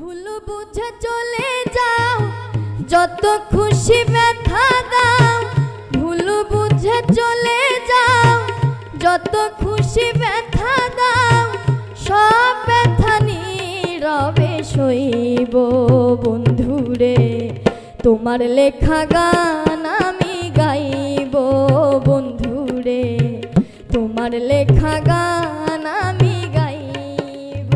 ভুল বুঝে চলে যাও, যত খুশি ব্যথা দাও। ভুল বুঝে চলে যাও, যত খুশি ব্যথা দাও। সব ব্যথা নীরবে সইব বন্ধুরে, তোমার লেখা গান আমি গাইব বন্ধুরে, তোমার লেখা গান আমি গাইব।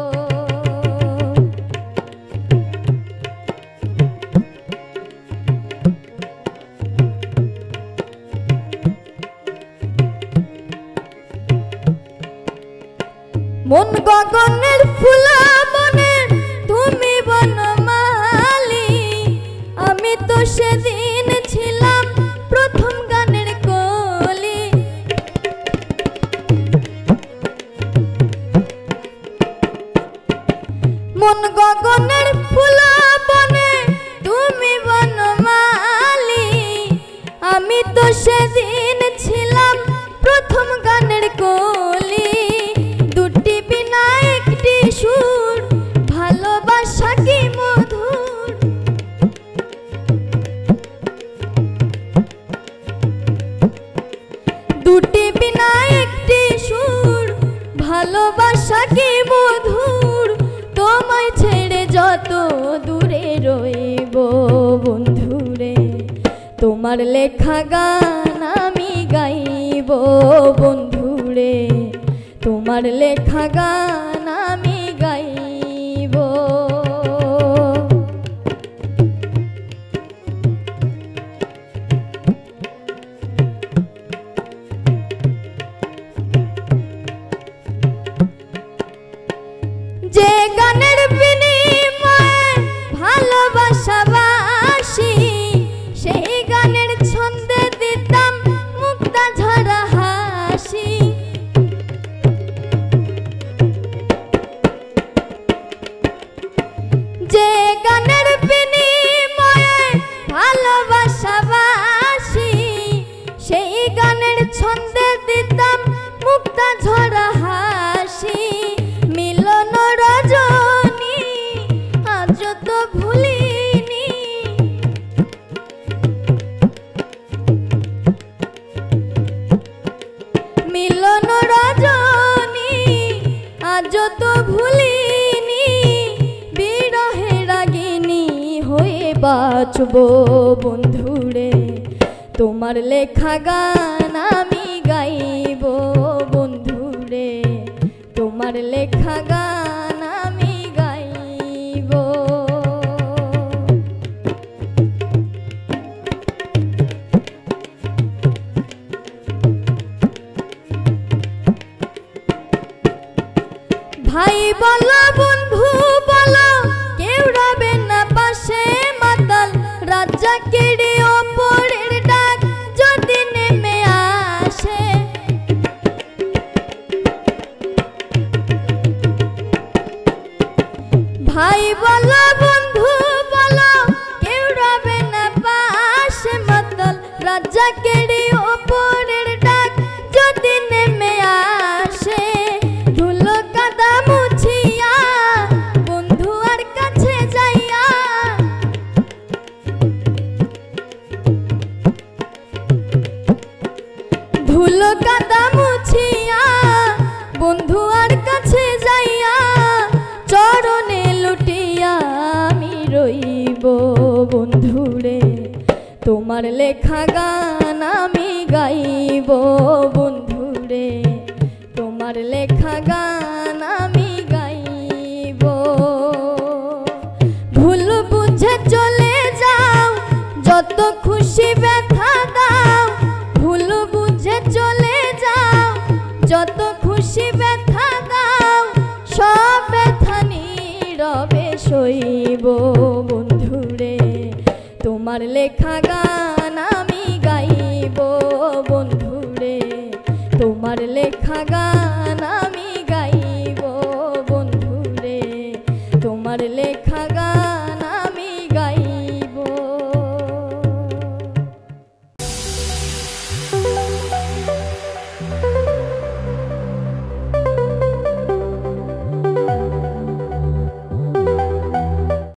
মন গগনের ফুলা বনের তুমি বনমালী, আমি তো সেদিন ছিলাম প্রথম গানের কলি। মন গগনের ফুলা বনে তুমি বনমালী, আমি তো সেদিন ছিলাম প্রথম গানের কলি। দুটি বিনা একটি সুর, ভালোবাসা কি মধুর। দুটি বিনা একটি সুর, ভালোবাসা কি মধুর। তোমায় ছেড়ে যত দূরে রইব বন্ধুরে, তোমার লেখা গান আমি গাইব বন্ধুরে, তোমার লেখা গান আমি গাইব। যে গানের বিনিময়ে ভালোবাসা বাসি, সেই গানের ছন্দে দিতাম মুক্তা ঝরা হাসি। যে গানের বিনিময়ে ভালোবাসা বাসি, সেই গানের ছন্দে দিতাম মুক্তা ঝরা হাসি। মিলন রজনী আজ তো ভুলিনি, মিলন রজনী আজ তো ভুলিনি। বিরহে রাগিনী হয়ে বাঁচব বন্ধুরে, তোমার লেখা গান আমি গাইব বন্ধুরে, তোমার লেখা গান আমি গাইব। ভাই বলো বন্ধু বলো, কেউ রবে না পাশে মাতাল। রাজ্জাকের ওপরের ডাক যদি নেমে আসে, ভাই বলো বন্ধু বলো, কেউ রবে না পাশে মাতাল। রাজ্জাকের ওপরের ডাক যদি নেমে আসে, ধুলো কাদা মুছিয়া বন্ধু আর কাছে যাইয়া। ধুলো কাদা মুছিয়া বন্ধু আর কাছে যাইয়া, চরণে লুটিয়া আমি রইব বন্ধুরে, তোমার লেখা গান আমি গাইব বন্ধুরে, তোমার লেখা গান আমি গাইব। ভুল বুঝে চলে যাও, যত খুশি ব্যথা দাও। ভুল বুঝে চলে যাও, যত খুশি ব্যথা দাও। সব ব্যথা নীরবে সইব বন্ধুরে, তোমার লেখা গান আমি গাইব বন্ধুরে, তোমার লেখা গান আমি গাইব বন্ধুরে, তোমার লেখা গান।